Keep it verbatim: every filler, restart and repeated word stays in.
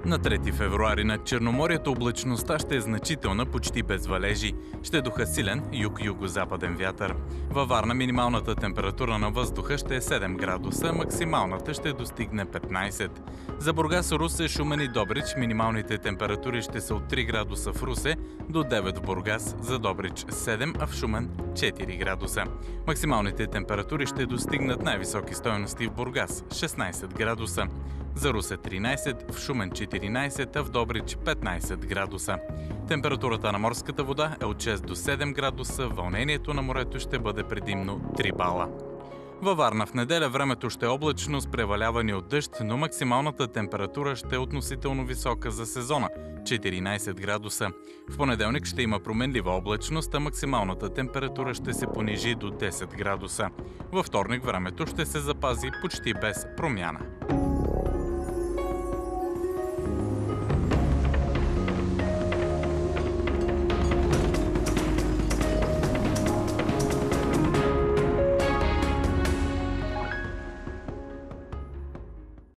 На трети февруари над Черноморието облачността ще е значителна, почти без валежи. Ще духа силен юг-югозападен вятър. Във Варна минималната температура на въздуха ще е седем градуса, максималната ще достигне петнайсет. За Бургас, Русе, Шумен и Добрич минималните температури ще са от три градуса в Русе до девет в Бургас, за Добрич седем, а в Шумен четири градуса. Максималните температури ще достигнат най-високи стойности в Бургас – шестнайсет градуса. За Русе тринайсет, в Шумен четиринайсет, а в Добрич петнайсет градуса. Температурата на морската вода е от шест до седем градуса, вълнението на морето ще бъде предимно три бала. Във Варна в неделя времето ще е облачно с преваляване от дъжд, но максималната температура ще е относително висока за сезона – четиринайсет градуса. В понеделник ще има променлива облачност, а максималната температура ще се понижи до десет градуса. Във вторник времето ще се запази почти без промяна.